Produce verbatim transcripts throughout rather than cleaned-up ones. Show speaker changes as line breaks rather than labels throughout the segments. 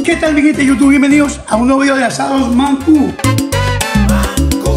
¿Qué tal, mi gente de YouTube? Bienvenidos a un nuevo video de Asados Mancu.
Mancu,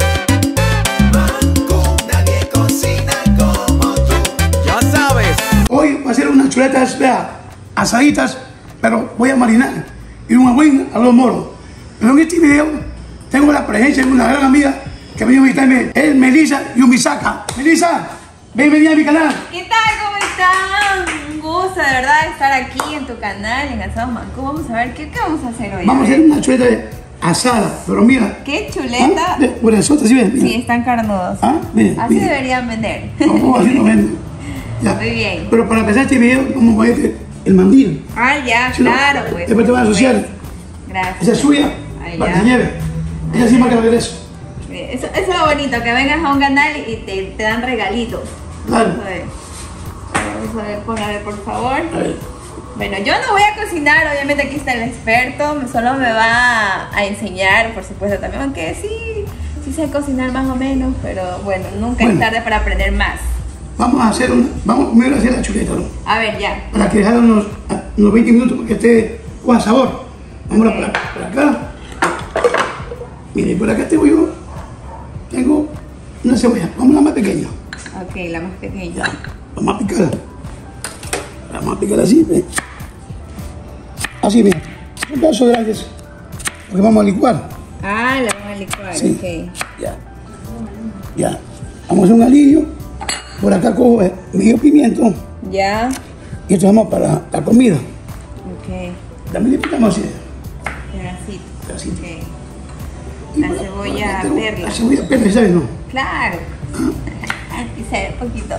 Mancu, nadie cocina como tú. Ya sabes.
Hoy voy a hacer unas chuletas, vea, asaditas, pero voy a marinar y un buen a los moros. Pero en este video tengo la presencia de una gran amiga que me vino a visitarme, es Melissa Yumisaka. Melissa, bienvenida a mi canal.
¿Qué tal? ¿Cómo están? Un gusto de verdad estar aquí en tu canal, en Asados Mancu. Vamos a ver, ¿qué, qué vamos a hacer hoy?
Vamos a hacer una chuleta asada, pero mira.
¿Qué chuleta?
¿Ah? Por eso, ¿sí ven?
Sí, están carnudos.
¿Ah? Bien,
así
bien.
deberían vender.
No, así no venden. Ya.
Muy bien.
Pero para empezar este video, vamos a poner el mandil.
Ah, ya,
Si no,
claro, pues.
después te van a asociar.
Gracias.
Esa es suya,
Ahí
para
ya.
que se lleve. Ella sí marca el regreso.
Eso, eso es lo bonito, que vengas a un canal y te, te dan regalitos.
Claro.
Vamos a ver. Vamos a ver, pon a ver, por favor.
A ver.
Bueno, yo no voy a cocinar, obviamente aquí está el experto, solo me va a enseñar, por supuesto, también, aunque sí, sí sé cocinar más o menos, pero bueno, nunca
Bueno.
es tarde para aprender más.
Vamos a hacer una, vamos primero a hacer la chuleta, ¿no?
A ver, ya.
Para que dejar unos, unos veinte minutos para que esté con sabor. Vamos a por, por acá. Miren, por acá tengo yo, tengo una cebolla, vamos a la más pequeña.
Ok, la más pequeña.
Ya, vamos a picar. Vamos a picar así, ¿ve? Así, mira. Un pedazo de grandes, porque vamos a licuar.
Ah, la vamos a licuar,
Sí.
ok.
Ya. Ya. Vamos a hacer un alillo. Por acá cojo eh, medio pimiento.
Ya,
Y esto vamos para la comida.
ok.
También le picamos así.
Pedacito.
Pedacito.
Ok.
Y
La
por-
cebolla
por acá tengo
perla.
La cebolla perla, ¿sabes? No.
Claro. Aquí se ve poquito.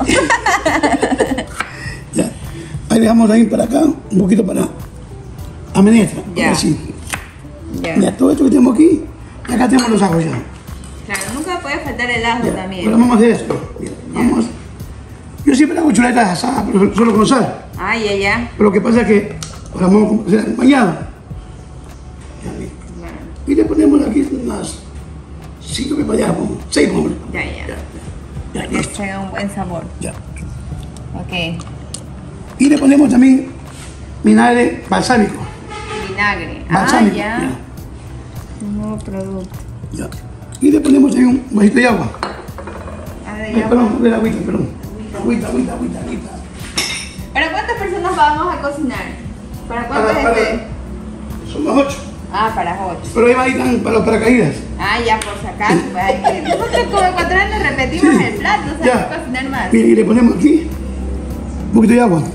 Ya. Ahí dejamos ahí para acá, un poquito para la menestra.
Ya.
Así.
Ya.
Mira, todo esto que tenemos aquí, y acá tenemos los ajos ya.
Claro, nunca puede faltar el ajo
Ya.
también.
Pero vamos a hacer esto. Mira, vamos. Yo siempre hago chuletas asadas, pero solo con sal.
Ah, ya, ya.
Pero lo que pasa es que ahora vamos a hacer acompañado. Ya, mira.
Claro.
Y le ponemos aquí unas cinco que para allá, como seis, como.
Ya, ya.
Ya, ya,
Que
listo.
tenga un buen sabor.
Ya.
Ok.
Y le ponemos también vinagre balsámico.
Vinagre.
Balsámico.
Ah, ya. Un nuevo producto.
Ya. Y le ponemos ahí un vasito de agua.
Ah, de
Eh,
agua.
perdón, de agüita, perdón. Agüita, agüita, agüita, agüita.
¿Para cuántas personas vamos a cocinar? ¿Para cuántas
Para, para,
este?
somos ocho.
Ah, para ocho.
Pero ahí va ahí tan para los paracaídas.
Ah, ya, por si acaso. Pues, hay que- Nosotros como ecuatorianos repetimos
Sí.
el plato, o sea, hay que cocinar más.
Mira, y le ponemos aquí un poquito de agua.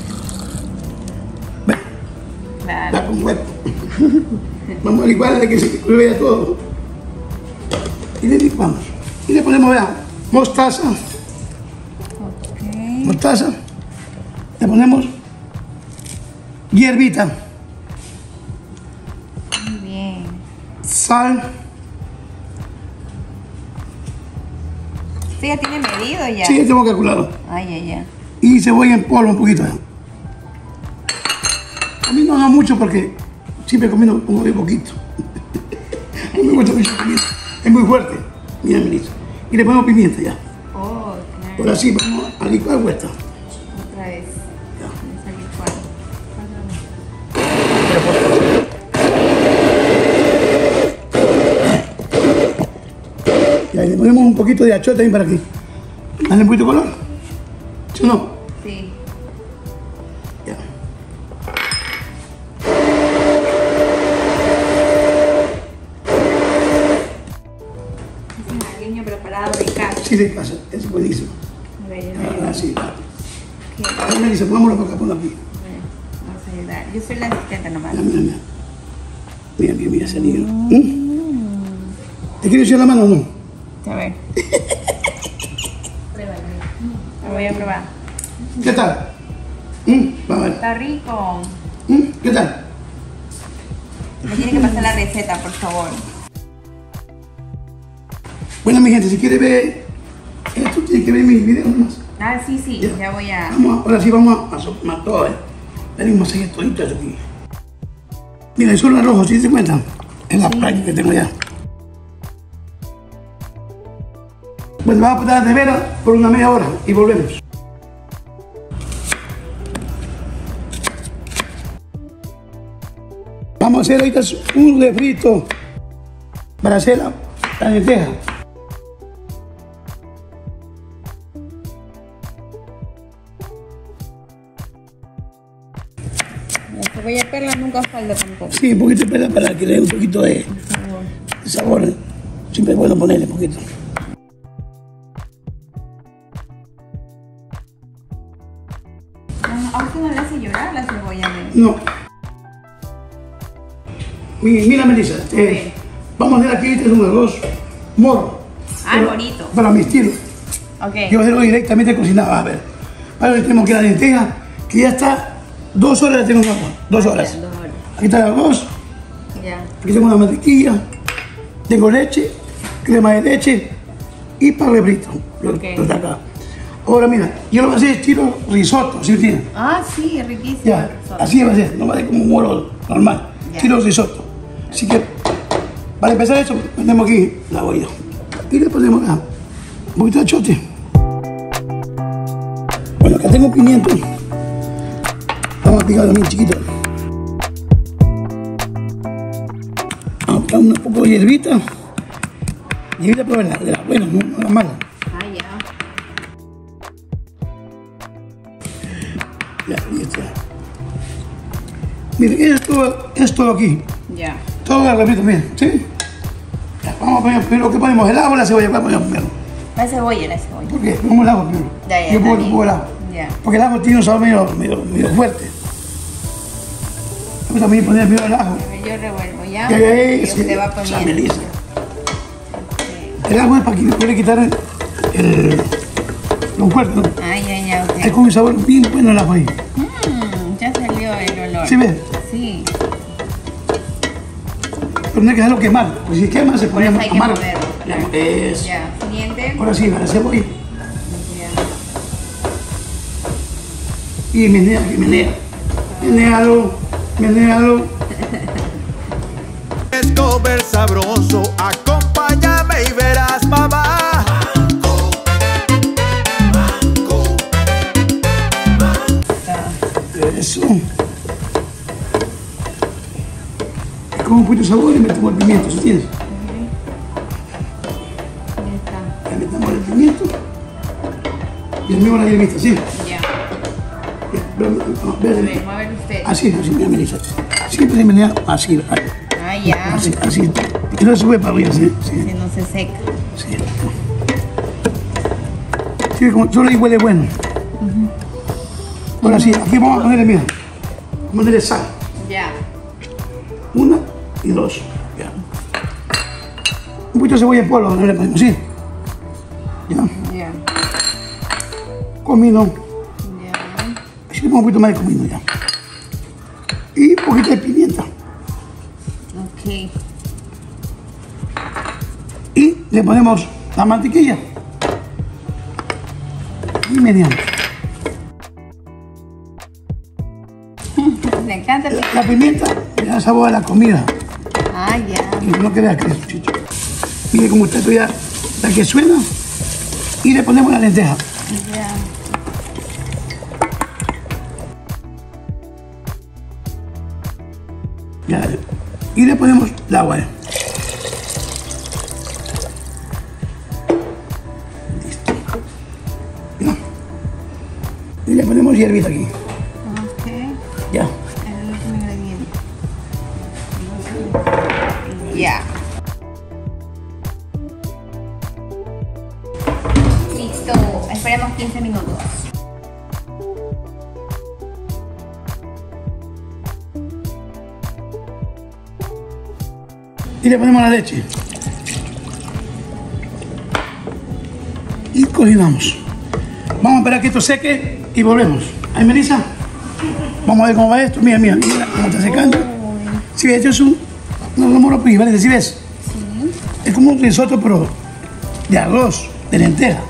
Ve,
Claro.
está con hueco. Vamos a licuar de que se vea todo. Y le licuamos. Y le ponemos, vea, mostaza.
Ok.
Mostaza. Le ponemos hierbita,
Muy bien.
sal.
¿Esto ya tiene medido ya?
Sí, ya tengo calculado.
Ay, ay, ay.
Y cebolla en polvo un poquito. A mí no haga mucho porque siempre comiendo como de poquito. No me gusta mucho comida. Es muy fuerte. Mira, ministro. Y le ponemos pimienta ya.
Oh, claro.
Ahora sí, vamos a licuar vuelta.
Otra vez.
Ya.
Vamos a licuar.
Y ahí le ponemos un poquito de achota también para que darle un poquito de color. ¿Sí o no?
Sí.
Ya.
Es un aliño preparado de casa.
Sí, de casa. Es buenísimo.
A ver, yo me ayudo.
Ah, sí.
Ok.
Ahora me dice, pongámoslo para acá, ponlo aquí.
Bueno, vamos a ayudar. Yo soy la asistente nomás.
Mira, mira, mira. Mira, mira, mira ese niño. ¿Mm? ¿Te quieres echar la mano o no?
A ver. Pruébalo. Lo voy a probar.
¿Qué tal? ¿Mm? Vamos a ver.
Está rico.
¿Mm? ¿Qué tal?
Me tiene que pasar la receta, por favor.
Bueno, mi gente, si quiere ver esto, tiene que ver mis videos nomás.
Ah, sí, sí.
Ya.
Ya voy a...
Vamos, a- ahora sí vamos a, a soplar todo, ¿eh? Dale un masaje todito eso aquí. Mira, eso es rojo, ¿sí se cuenta? Es la práctica que tengo ya. Pues vamos a poner de vera por una media hora y volvemos. Vamos a hacer ahorita un refrito para hacer la, la lenteja.
La cebolla perla nunca falta tampoco.
Sí, un poquito de perla para que le dé un poquito de,
sabor.
de sabor. Siempre es bueno ponerle un poquito.
¿A usted no le hace llorar la cebolla? ¿No?
No. Mi- Mira, Melissa, eh, vamos a hacer aquí este es un arroz moro.
Ah,
pero-
bonito.
Para mi estilo.
Ok.
Yo voy a hacerlo directamente cocinado. A ver. Ahora tenemos que la lenteja, que ya está dos horas la tengo en agua. Dos horas.
Ya, dos horas.
Aquí está el arroz,
Ya.
aquí tengo una mantequilla, tengo leche, crema de leche y pan refrito. Lo,
Ok.
lo está acá. Ahora mira, yo lo voy a hacer estilo risotto, ¿sí me entiendes?
Ah, sí, riquísimo.
Ya, así va a ser, no va a ser como un moro normal,
Ya.
estilo risotto. Así que, para empezar esto, ponemos aquí la olla. Y le ponemos acá un poquito de achote. Bueno, acá tengo pimiento. Vamos a picarlo bien chiquito. Vamos a picar un poco de hierbita. Hierbita, pero de la, de la buena, no, no la mala.
Ah, ya.
Ya, listo. Miren, esto es todo aquí.
Ya.
Todo el refrito, miren, ¿sí? Ya, vamos a poner primero que ponemos el ajo o la cebolla. ¿Cuál ponemos primero?
La cebolla, la cebolla.
¿Por qué? Ponemos el ajo primero.
Ya, ya,
Yo pongo,
está
pongo el ajo.
Ya.
Porque el ajo tiene un sabor medio, medio, medio fuerte. Vamos a poner primero el ajo.
Yo revuelvo, ¿ya?
Ya, ya, ya,
Y
sí.
usted va
O sea,
poniendo.
Melissa.
Ok.
El ajo es para que puede quitar el, el, lo fuerte, ¿no?
Ay, ay, ay,
Es
ok.
con un sabor bien bueno el ajo ahí.
Mm, ya salió el olor.
¿Sí ves?
Sí.
Pero no hay que dejarlo quemar. Pues si quema se pone
Por eso hay que
amargo.
moverlo, claro.
Eso.
Ya. Siguiente.
Ahora sí, la cebolla.
Ya.
Y menea, que menea. Menealo, menealo.
Es comer sabroso, acompáñame y verás, mamá. Mango, mango, mango.
Eso. Y con un poquito de sabor y metemos el pimiento, ¿sí tienes?
Ya está.
Le metemos el pimiento. Y el mismo la hierbita, ¿sí?
Ya.
Ya, pero, no,
A
ve-
ver, muévelo usted.
Así, así, mira, Melissa. Siempre se menea así,
Ah, ya.
así, así. Y no sube para arriba, ¿sí? Sí.
Que no se seca.
Sí. Sí, como solo ahí huele bueno. Ahora sí, aquí vamos a ponerle, mira, vamos a ponerle sal.
Ya.
Una y dos. Ya. Un poquito de cebolla en polvo, no le ponemos, ¿sí? Ya.
Ya.
Comino.
Ya.
Así le pongo un poquito más de comino ya. Y un poquito de pimienta.
Ok.
Y le ponemos la mantequilla. Y meneamos.
Le encanta el
La pimienta le da sabor a la comida.
Ah, ya.
Y no queda que es chicho. Mire cómo está esto ya, la que suena. Y le ponemos la lenteja.
Ya.
Ya. Y le ponemos el agua. Listo. Ya. Y le ponemos hierbita aquí.
Ok.
Ya.
El último ingrediente. Ya. Listo. Esperemos quince minutos.
Y le ponemos la leche. Y cocinamos. Vamos a esperar que esto seque y volvemos. Ahí, Melissa. Vamos a ver cómo va esto. Mira, mira, mira cómo está secando. Si ves, esto es un, un moro principal. ¿Sí ves?
Sí.
Es como un risotto, pero de arroz, de lenteja.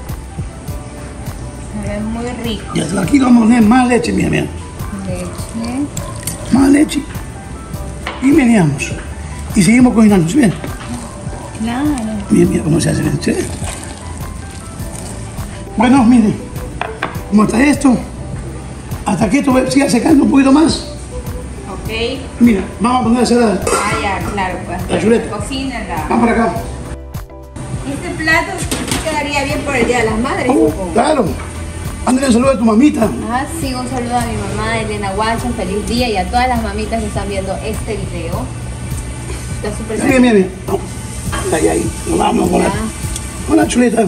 Se ve muy rico.
Y aquí vamos a poner más leche, mira, mira.
Leche.
Más leche. Y meneamos. Y seguimos cocinando, ¿sí ven?
Claro.
Mira, mira cómo se hace. ¿Sí? Bueno, miren, cómo está esto. Hasta que esto siga secando un poquito más.
Ok.
Mira, vamos a poner esa edad.
Ah, ya, claro, pues.
La chuleta.
Cocina la...
Vamos para acá.
Este plato quedaría bien por el Día de las Madres.
Oh,
supongo.
claro. Ándale un saludo a tu mamita.
Ah, sí, un saludo a mi mamá, Elena Watson, feliz día, y a todas las mamitas que están viendo este video. Está súper
Mira, mira, mira. Ahí, ahí. Nos vamos con la, con la chuleta.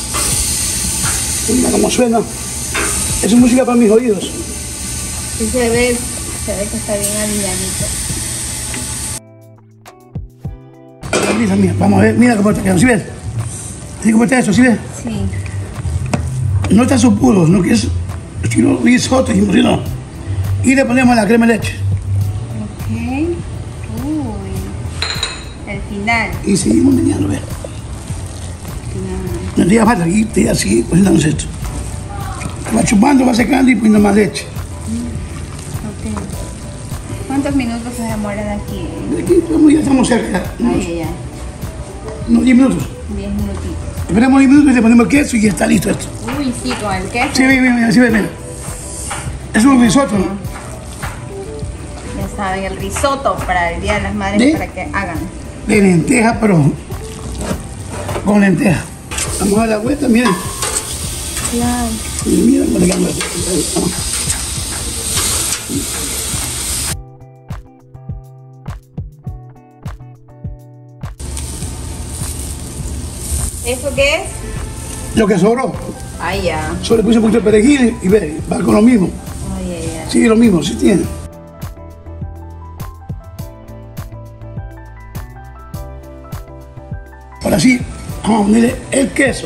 Mira cómo suena. Es música para mis oídos.
Sí se ve, se ve que está bien alivianito.
Mira, mira, vamos a ver, mira cómo está quedando. ¿Sí ves? ¿Sí cómo está eso? ¿Sí ves?
Sí.
No está su puro, no que es estilo risotto, no. Y le ponemos la crema de leche.
Ok. Uy. El final.
Y seguimos meneando, ¿ves? No te diga falta, aquí te diga así, cocinamos esto. Va chupando, va secando y poniendo más leche.
Ok. ¿Cuántos minutos se demoran aquí?
De aquí pues, ya estamos cerca. Ya.
Ay, ay, ay.
Unos diez minutos.
Diez minutitos.
Esperamos diez minutos y le ponemos el queso y ya está listo esto.
Uy, sí, con el queso.
Sí, mira, mira, sí, mira. Es un risotto, ¿no?
Ya saben, el risotto para el Día de las Madres,
¿Sí?
para que hagan.
De lenteja, pero con lenteja. Vamos a dar la vuelta, miren.
Claro.
Y mira cómo le queda esto. Vamos.
¿Eso qué es?
Lo que sobró,
Ay, ya.
solo le puse un poquito de perejil y ve, va con lo mismo.
Ay, ay, ay.
Sigue lo mismo, sí tiene. Ahora sí, vamos a ponerle el queso,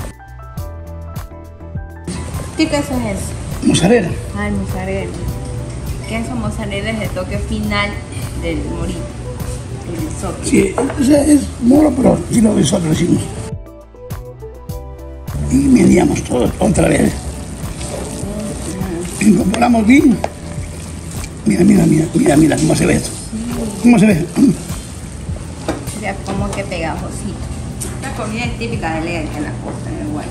¿Qué queso es eso?
mozzarella.
Ah, el mozzarella. Queso mozzarella es el toque final del morito. El risotto.
Sí, o sea, es moro, pero sí lo nosotros lo hicimos. Y meneamos todo otra vez. Incorporamos bien. Mira, mira, mira, mira, mira cómo se ve esto. ¿Cómo se ve?
Ya como que pegajosito. La comida es típica de Lega aquí en la costa, en el Guay.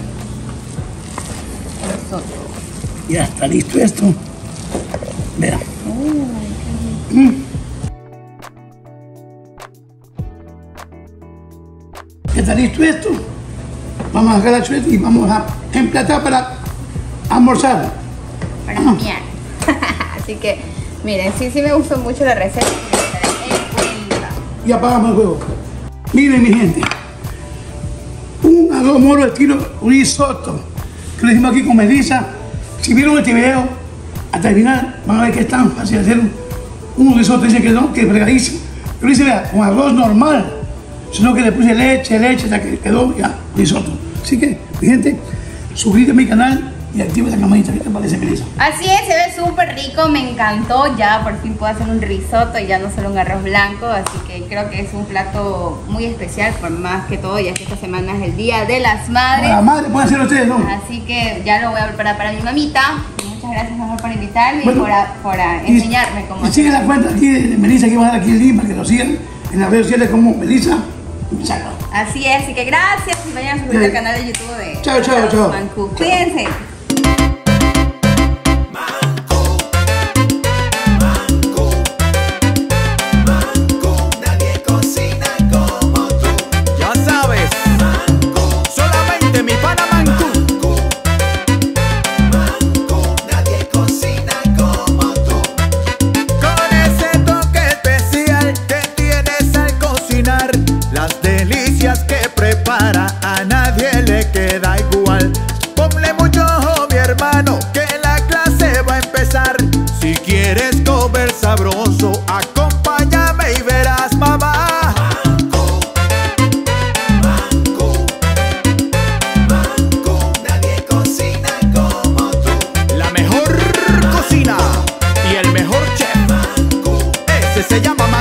Risotto.
Ya está listo esto. Vea.
Uy,
Mm. Ya está listo esto. Vamos a sacar la chuleta y vamos a emplatar para almorzar.
para miar. Así que, miren, sí, sí me gustó mucho la receta. En cuenta.
Y apagamos el juego. Miren, mi gente. Un arroz moro estilo risotto. Que lo hicimos aquí con Melissa. Si vieron este video, hasta el final van a ver que es tan fácil hacer un, un risotto. Dicen que no, que es fregadísimo. Pero dice, vea, con arroz normal. Sino que le puse leche, leche, hasta que quedó ya risotto. Así que, mi gente, suscríbete a mi canal y activa la campanita. ¿Qué te parece, Melissa?
Así es, se ve súper rico, me encantó. Ya por fin puedo hacer un risotto y ya no solo un arroz blanco. Así que creo que es un plato muy especial, por más que todo, ya que esta semana es el Día de las Madres.
La madre pueden hacer ustedes, ¿no?
Así que ya lo voy a preparar para mi mamita. Muchas gracias, amor, por invitarme
Bueno,
y por, a- por a-
Y-
enseñarme cómo
y sigan la cuenta aquí de Melissa, que va a dar aquí el link para que lo sigan en las redes sociales como Melissa Chaco.
Así es, así que gracias y vayan a suscribirse al canal de YouTube de
Chao, chao, chao.
Mancu. Cuídense.
Manco, Manco, Manco, nadie cocina como tú. Ya sabes, Manco, solamente mi pana Manco. Manco, nadie cocina como tú. Con ese toque especial que tienes al cocinar, las delicias que prepara a nadie le queda igual. Ponle mucho ojo, mi hermano, que la clase va a empezar. Si quieres comer sabroso, acompáñame y verás, mamá. Manco, Manco, Manco, nadie cocina como tú. La mejor cocina y el mejor chef, Manco, ese se llama